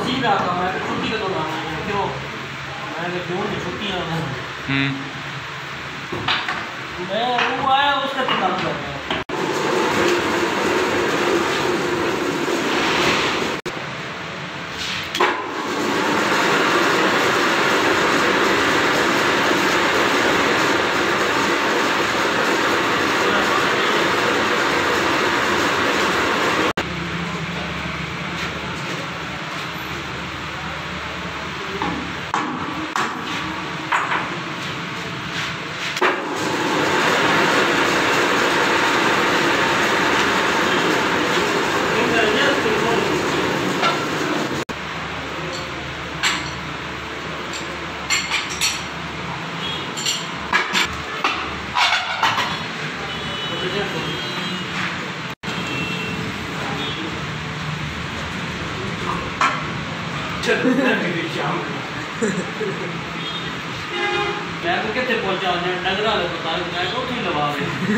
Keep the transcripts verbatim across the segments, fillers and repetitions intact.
मसीह का काम है छुट्टी का तो ना क्यों मैं क्यों नहीं छुट्टी आना हम्म मैं वो आया उसका तो काम करता है मैं तो कितने पहुंचा डंगरा ले पता मैं तो उठी लगा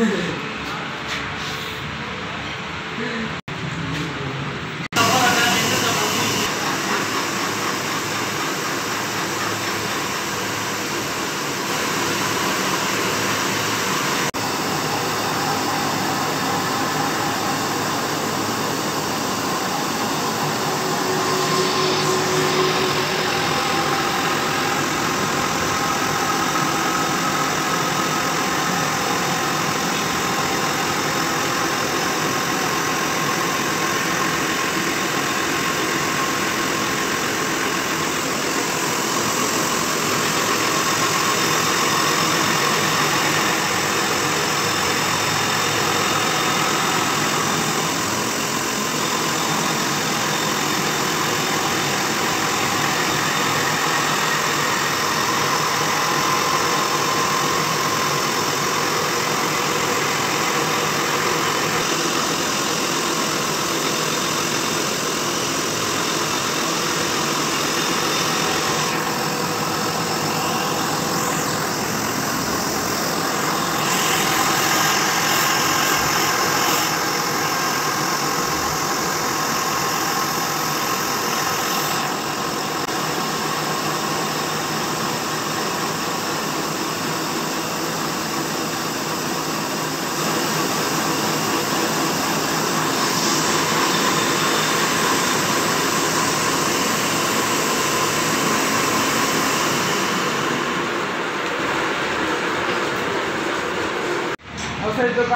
फिर तो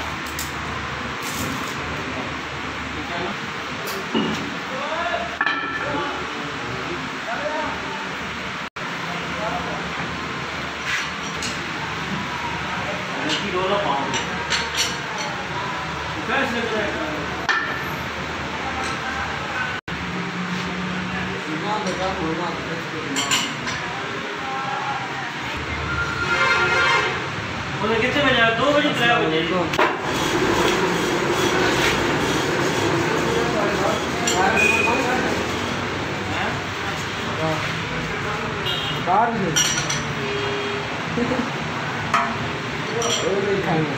कितने बजे दो बजे तीन बजे कार में वो दिखाएंगे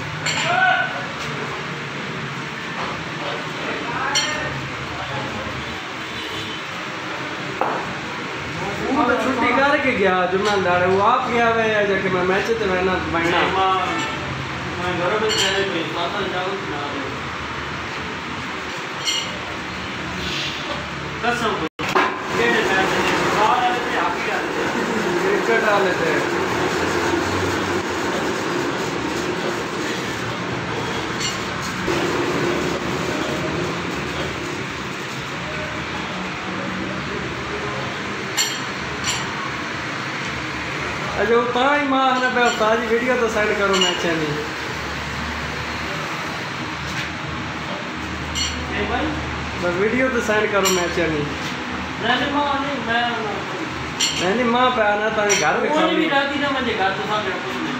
वो तो छुट्टी करके गया जुम्मन दाड़े वो आप गया वे जाके मैं मैच ते मैं ना बैठना मैं घर में चले पे साथ जाऊं ना कसम के मैच में बाहर आते थे आप ही आते थे क्रिकेट डाले थे अजो उतना ही मां ने पे उस्ताद जी वीडियो तो सेंड करो मैच नहीं ए भाई बस वीडियो तो सेंड करो मैच नहीं नहीं मां नहीं मैं नहीं मां पे आना तो घर में कोई भी राती ना मुझे घर तो सामने कुछ नहीं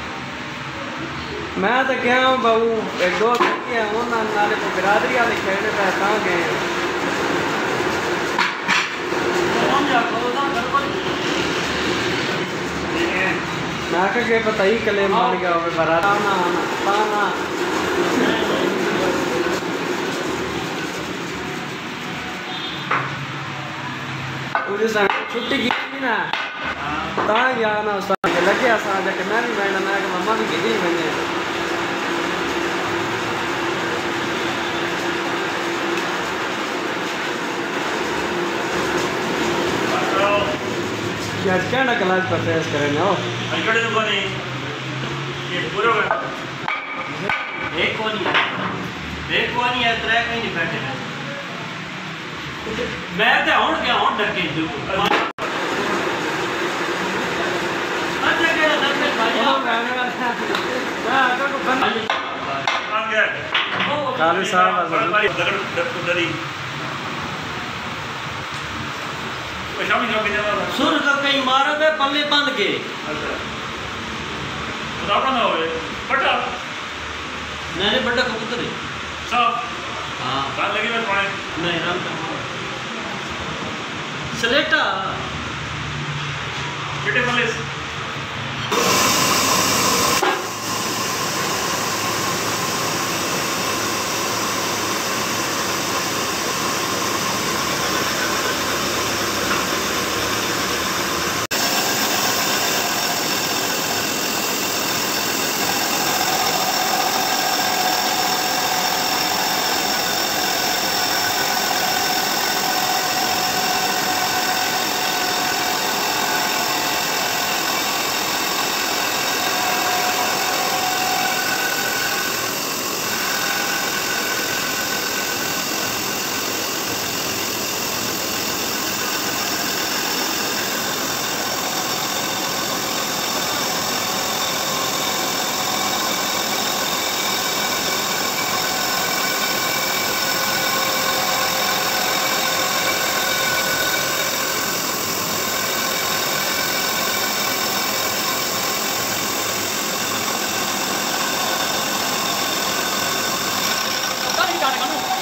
मैं तो क्या हूं बाबू एक दो लड़के हैं उन्होंने नाले को बिरादरी वाले खेलने पे कहां गए कौन जा करो ना घर पर मैं कह के पता ही कलेम बन गया होवे बारात आना आना ताना तुझे संग छुट्टी की थी ना ता गया ना उस्ताद के लगे असा जके मैं भी बैठा ना कि मम्मा भी गिरी मैंने क्या क्या ना क्लास पर फेस करें ना अगले तो बने ये पूरा एक कोनी है एक कोनी है ट्रैक में नहीं बैठे हैं मैं तो हूं क्या हूं डर के दू अच्छा केड़ा दस मिनट भाई ओ गाने वाला ना तो को बन आ गया काली साहब भाई दगड़ डरी शामी शामी जाना सुर का कहीं मारो बे पल्ले बंद के अच्छा तो आपका ना होए बड़ा मैंने बड़ा कबूतर है सब हां कान लगी मैं पाए नहीं राम का सलेटा कितने पल्ले Got it, got it, got it.